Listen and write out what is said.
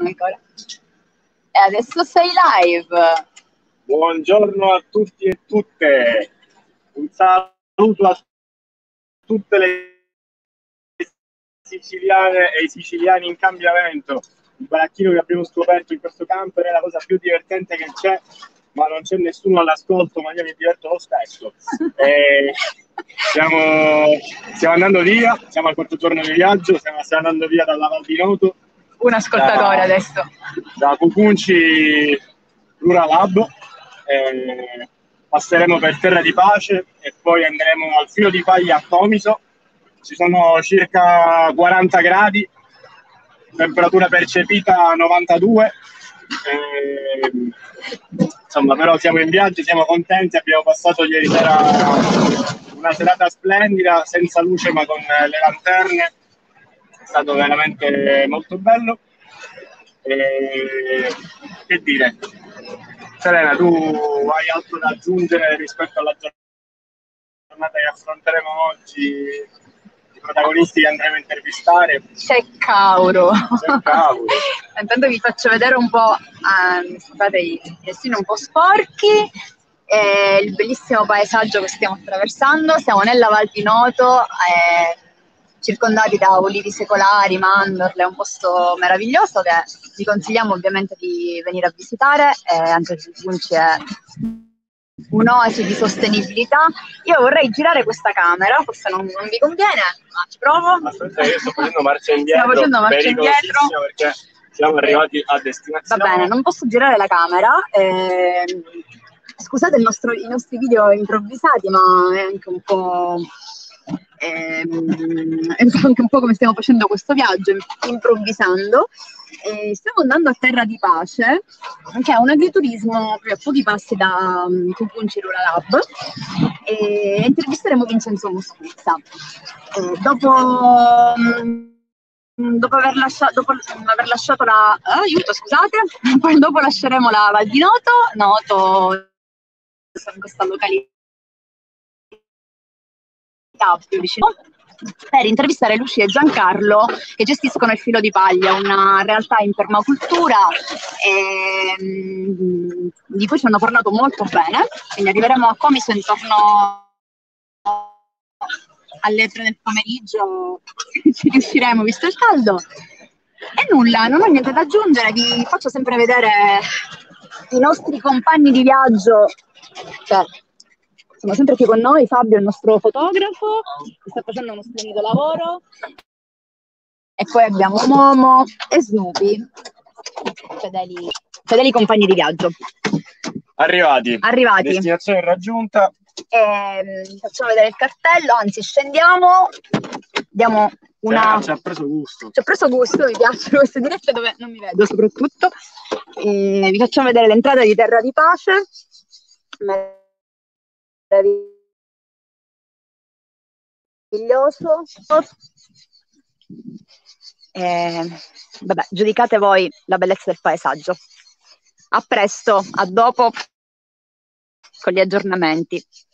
Ancora. E adesso sei live. Buongiorno a tutti e tutte. Un saluto a tutte le siciliane e i siciliani in cambiamento. Il baracchino che abbiamo scoperto in questo campo è la cosa più divertente che c'è, ma non c'è nessuno all'ascolto, ma io mi diverto lo stesso. Stiamo andando via, siamo al quarto giorno di viaggio, stiamo andando via dalla Val di Noto. Un ascoltatore adesso. Da Cucunci Rural Lab, passeremo per Terra di Pace e poi andremo al Filo di Paglia a Comiso. Ci sono circa 40 gradi, temperatura percepita 92. Insomma, però siamo in viaggio, siamo contenti, abbiamo passato ieri sera una serata splendida, senza luce ma con le lanterne. È stato veramente molto bello. Che dire, Serena, tu hai altro da aggiungere rispetto alla giornata che affronteremo oggi, i protagonisti che andremo a intervistare? C'è Cauro. Intanto vi faccio vedere un po', scusate i vestiti un po' sporchi, il bellissimo paesaggio che stiamo attraversando. Siamo nella Val di Noto, circondati da ulivi secolari, mandorle, è un posto meraviglioso che vi consigliamo ovviamente di venire a visitare, anche se Funci è un'oasi di sostenibilità. Io vorrei girare questa camera, forse non vi conviene, ma ci provo. Aspetta, io sto facendo marcia indietro, stiamo facendo marcia indietro perché siamo arrivati a destinazione. Va bene, non posso girare la camera, scusate i nostri video improvvisati, ma è anche un po'... è anche un po' come stiamo facendo questo viaggio, improvvisando. Stiamo andando a Terra di Pace, che è un agriturismo a pochi passi da Cucunci Rural Lab, e intervisteremo Vincenzo Moscuzza. Dopo aver lasciato la... aiuto, scusate, poi dopo lasceremo la Val di Noto in questa località più vicino, per intervistare Lucia e Giancarlo, che gestiscono il Filo di Paglia, una realtà in permacultura di cui ci hanno parlato molto bene. Quindi arriveremo a Comiso intorno alle 3 del pomeriggio, ci riusciremo visto il caldo. E nulla, non ho niente da aggiungere, vi faccio sempre vedere i nostri compagni di viaggio, cioè, sono sempre qui con noi. Fabio, il nostro fotografo, che sta facendo uno splendido lavoro, e poi abbiamo Momo e Snoopy, fedeli compagni di viaggio. Arrivati. Destinazione raggiunta. Facciamo vedere il cartello, anzi scendiamo, diamo una... Ci ha preso gusto. Mi piacciono queste dirette dove non mi vedo soprattutto. Vi facciamo vedere l'entrata di Terra di Pace. Meraviglioso. Vabbè, giudicate voi la bellezza del paesaggio. A presto, a dopo con gli aggiornamenti.